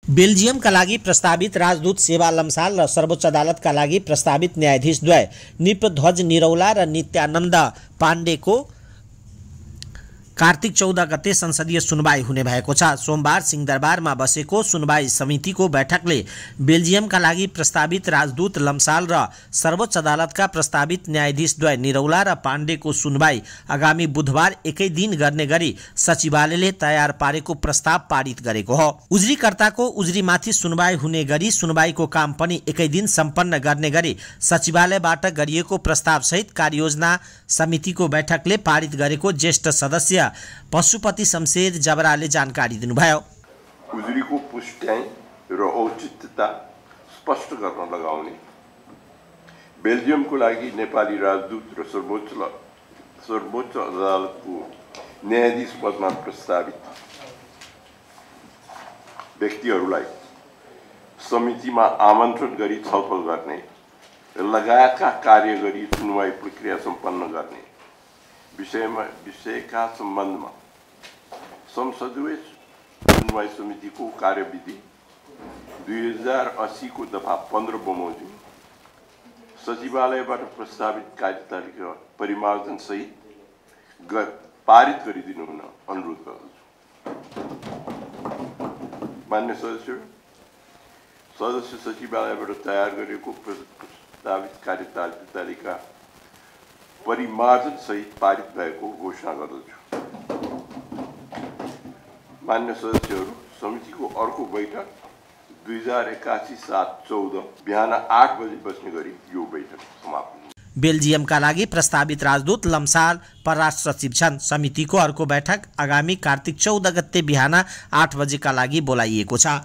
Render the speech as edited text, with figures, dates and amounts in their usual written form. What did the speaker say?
बेल्जियमका लागि प्रस्तावित राजदूत सेवा लम्साल र सर्वोच्च अदालतका लागि प्रस्तावित न्यायाधीशद्वय नृपध्वज निरौला र नित्यानन्द पाण्डेको कार्तिक 14 गते संसदीय सुनवाई हुने भएको छ। सोमबार सिंहदरबारमा बसेको सुनवाई समितिको बैठकले बेल्जियमका लागि प्रस्तावित राजदूत लम्साल र सर्वोच्च अदालतका प्रस्तावित न्यायाधीशद्वय निरौला र पाण्डेको सुनवाई आगामी बुधबार एकै दिन गर्ने गरी सचिवालयले तयार पारेको प्रस्ताव पारित गरेको हो। उजुरीकर्ताको उजुरीमाथि सुनवाई हुने गरी सुनवाईको काम पनि एकै दिन सम्पन्न गर्ने गरी सचिवालयबाट गरिएको प्रस्तावसहित कार्ययोजना समितिको बैठकले पारित गरेको ज्येष्ठ सदस्य पशुपति शमशेर जबराले जानकारी दिनुभयो। उजुरीको पुष्ट्याइ र औचित्यता स्पष्ट गर्न लगाउने, बेल्जियमको लागि नेपाली राजदूत र सर्वोच्च अदालतको न्यायाधीश पदमा प्रस्तावित व्यक्तिहरूलाई समितिमा आमन्त्रण गरी छलफल गर्ने लगायतका कार्य गरी सुनवाई प्रक्रिया सम्पन्न गर्ने विषयका सम्बन्धमा संसदीय सुनवाई समितिको कार्यविधि 2080 को दफा 15 बमोजिम सचिवालयबाट प्रस्तावित कार्यतालिका परिमार्जन सहित पारित गरिदिनु हुन अनुरोध गर्दछु। मान्य सदस्य सचिवालयबाट तयार गरेको प्रस्तावित कार्यतालिका परिमार्जन सहित पारित भएको घोषणा गर्दछु। मान्य सदस्यहरू, समितिको अर्को बैठक 2081 7 14 बिहान 8 बजे बस्ने गरी यो बैठक समाप्त। बेल्जियमका लागि प्रस्तावित राजदूत लम्साल परराष्ट्र सचिव छन्। समितिको अर्को बैठक आगामी कार्तिक 14 गते बिहान 8 बजेका लागि बोलाइएको छ।